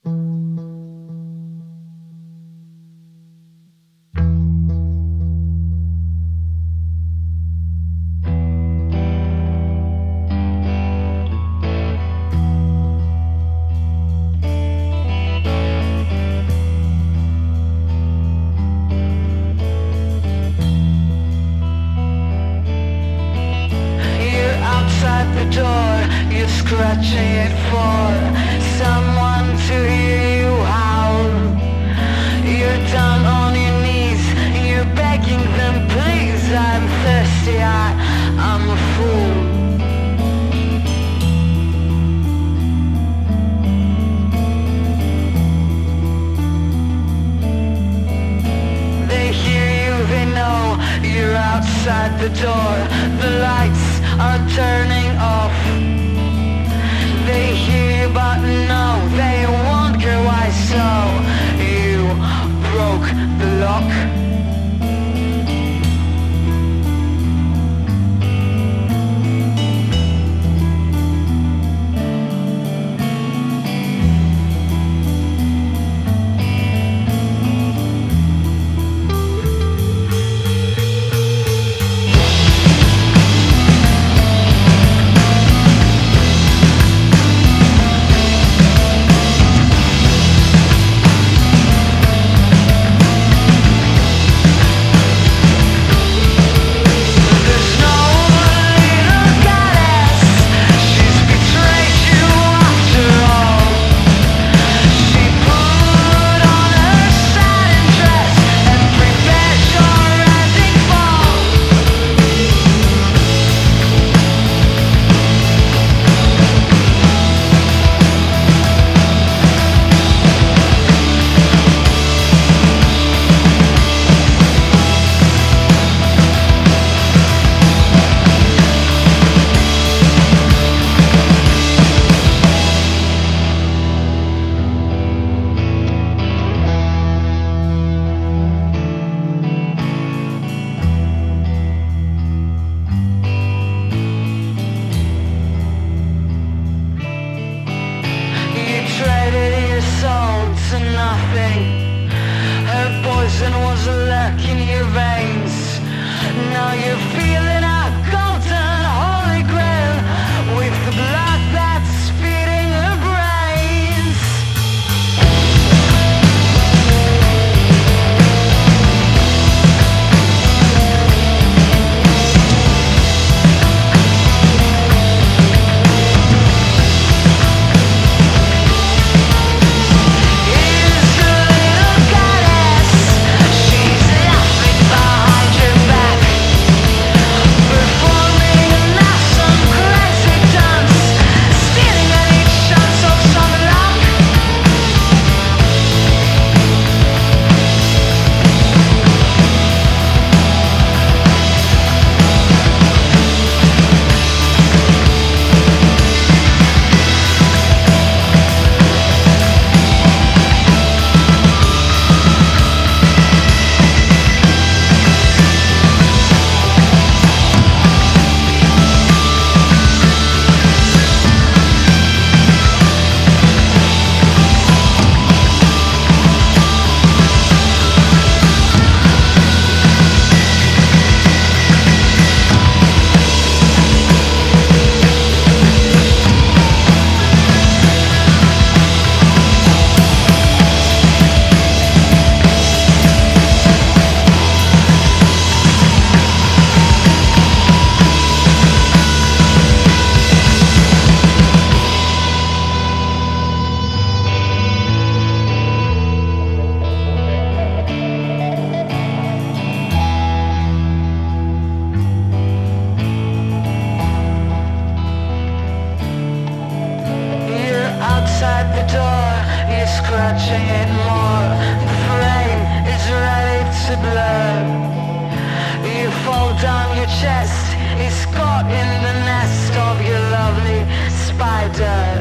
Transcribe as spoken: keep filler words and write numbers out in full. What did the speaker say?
Scratching it for someone to hear you howl. You're down on your knees and you're begging them, please, I'm thirsty, I, I'm a fool. They hear you, they know you're outside the door. The lights are turning off. They hear you but no, they wonder why so. You broke the lock. Was lurking your veins. Now you're feeling a golden holy grail with the blood that's feeding her brains. Here's a little goddess. She's laughing behind your back, performing an awesome crazy dance, stealing any chance of some luck. Outside the door, you're scratching it more. The frame is ready to blur. You fall down your chest, it's caught in the nest of your lovely spider.